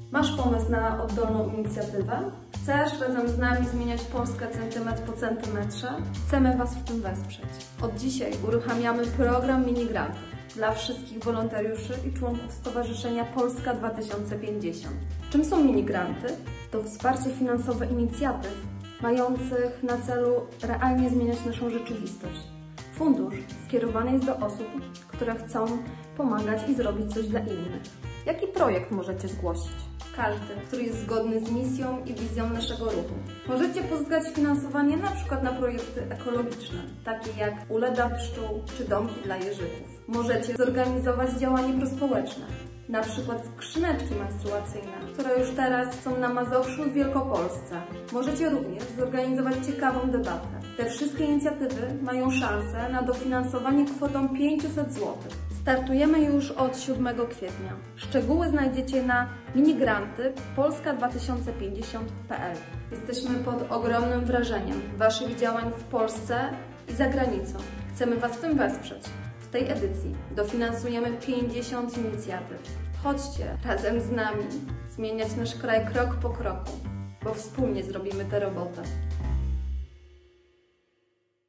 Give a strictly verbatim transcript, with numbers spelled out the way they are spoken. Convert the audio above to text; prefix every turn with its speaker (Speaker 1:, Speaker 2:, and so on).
Speaker 1: Masz pomysł na oddolną inicjatywę? Chcesz razem z nami zmieniać Polskę centymetr po centymetrze? Chcemy Was w tym wesprzeć. Od dzisiaj uruchamiamy program minigrantów dla wszystkich wolontariuszy i członków Stowarzyszenia Polska dwa tysiące pięćdziesiąt. Czym są minigranty? To wsparcie finansowe inicjatyw mających na celu realnie zmieniać naszą rzeczywistość. Fundusz skierowany jest do osób, które chcą pomagać i zrobić coś dla innych. Jaki projekt możecie zgłosić? Każdy, który jest zgodny z misją i wizją naszego ruchu. Możecie pozyskać finansowanie na przykład na projekty ekologiczne, takie jak ule dla pszczół czy domki dla jeżyków. Możecie zorganizować działanie prospołeczne, na przykład skrzyneczki menstruacyjne, które już teraz są na Mazowszu i w Wielkopolsce. Możecie również zorganizować ciekawą debatę. Te wszystkie inicjatywy mają szansę na dofinansowanie kwotą pięćset złotych. Startujemy już od siódmego kwietnia. Szczegóły znajdziecie na minigranty polska dwa tysiące pięćdziesiąt kropka p l. Jesteśmy pod ogromnym wrażeniem Waszych działań w Polsce i za granicą. Chcemy Was w tym wesprzeć. W tej edycji dofinansujemy pięćdziesiąt inicjatyw. Chodźcie razem z nami zmieniać nasz kraj krok po kroku, bo wspólnie zrobimy tę robotę.